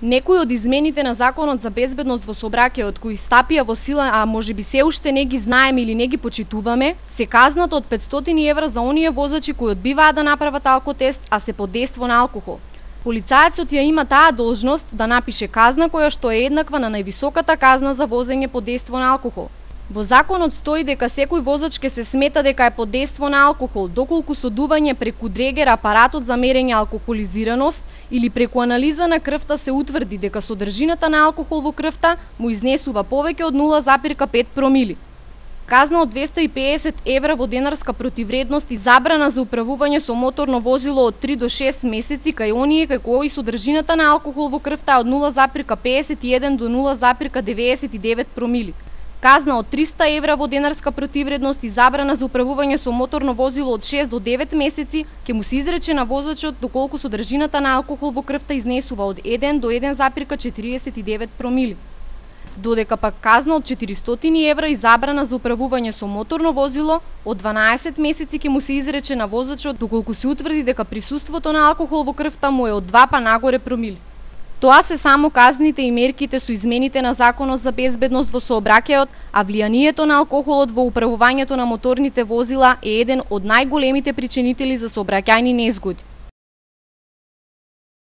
Некои од измените на Законот за безбедност во сообраќајот кои стапија во сила, а можеби се уште не ги знаеме или не ги почитуваме, се казнат од 500 евра за оние возачи кои одбиваат да направат алкотест, а се под дејство на алкохол. Полицајецот ја има таа должност да напише казна која што е еднаква на највисоката казна за возење под дејство на алкохол. Во законот стои дека секој возач ќе се смета дека е под дејство на алкохол доколку со дување преку дрегер апаратот за мерење алкохолизираност или преку анализа на крвта се утврди дека содржината на алкохол во крвта му изнесува повеќе од 0,5 промили. Казна од 250 евра во денарска противредност и забрана за управување со моторно возило од 3 до 6 месеци кај оние кај кои содржината на алкохол во крвта е од 0,51 до 0,99 промили. Казна од 300 евра во денарска противредност и забрана за управување со моторно возило од 6 до 9 месеци ќе му се изрече на возачот доколку содржината на алкохол во крвта изнесува од 1 до 1,49 промили. Додека пак казна од 400 евра и забрана за управување со моторно возило од 12 месеци ќе му се изрече на возачот доколку се утврди дека присуството на алкохол во крвта му е од 2 па нагоре промили. Тоа се само казните и мерките со измените на Законот за безбедност во сообраќајот, а влијанието на алкохолот во управувањето на моторните возила е еден од најголемите причинители за сообраќајни незгоди.